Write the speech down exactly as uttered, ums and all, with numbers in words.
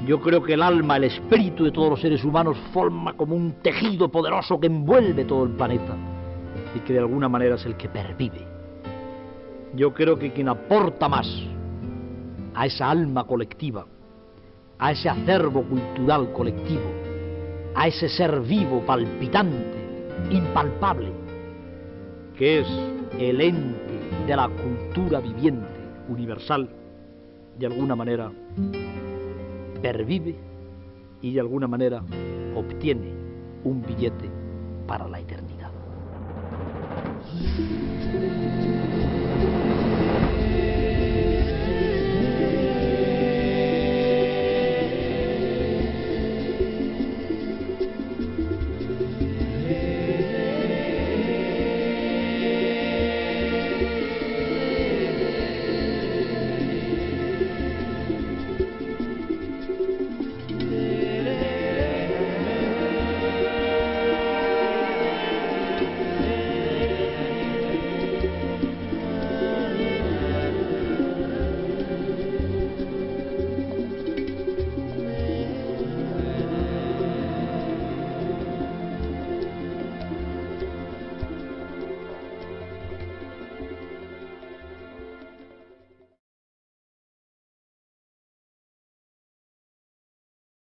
Yo creo que el alma, el espíritu de todos los seres humanos forma como un tejido poderoso que envuelve todo el planeta y que de alguna manera es el que pervive. Yo creo que quien aporta más a esa alma colectiva, a ese acervo cultural colectivo, a ese ser vivo, palpitante, impalpable, que es el ente de la cultura viviente, universal, de alguna manera pervive y de alguna manera obtiene un billete para la eternidad.